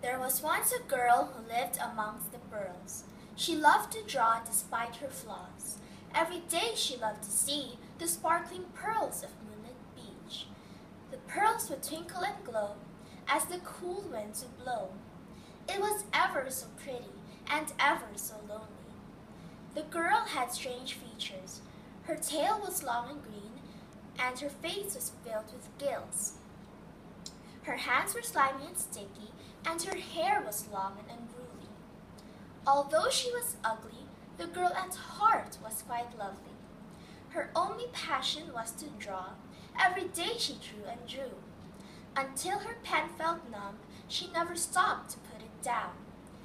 There was once a girl who lived amongst the pearls. She loved to draw despite her flaws. Every day she loved to see the sparkling pearls of moonlit beach. The pearls would twinkle and glow as the cool winds would blow. It was ever so pretty and ever so lonely. The girl had strange features. Her tail was long and green, and her face was filled with gills. Her hands were slimy and sticky, and her hair was long and unruly. Although she was ugly, the girl at heart was quite lovely. Her only passion was to draw. Every day she drew and drew. Until her pen felt numb, she never stopped to put it down.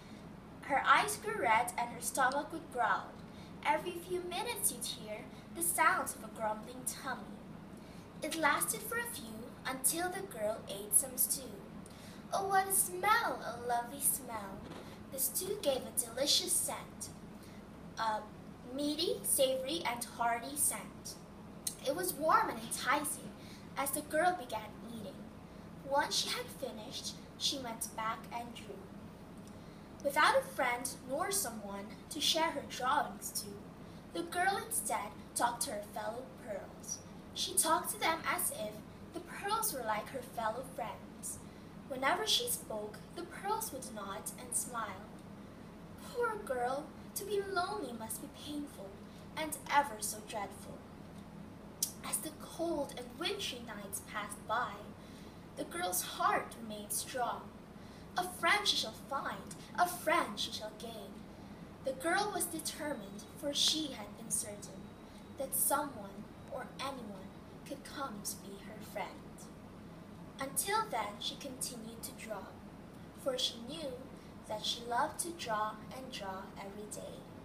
Her eyes grew red and her stomach would growl. Every few minutes you'd hear the sounds of a grumbling tummy. It lasted for a few until the girl ate some stew. Oh, what a smell, a lovely smell. The stew gave a delicious scent, a meaty, savory, and hearty scent. It was warm and enticing as the girl began eating. Once she had finished, she went back and drew. Without a friend nor someone to share her drawings to, the girl instead talked to her fellow pearls. She talked to them as if the pearls were like her fellow friends. Whenever she spoke, the pearls would nod and smile. Poor girl, to be lonely must be painful and ever so dreadful. As the cold and wintry nights passed by, the girl's heart remained strong. A friend she shall find, a friend she shall gain. The girl was determined, for she had been certain that someone or anyone could come to be her friend. Until then, she continued to draw, for she knew that she loved to draw and draw every day.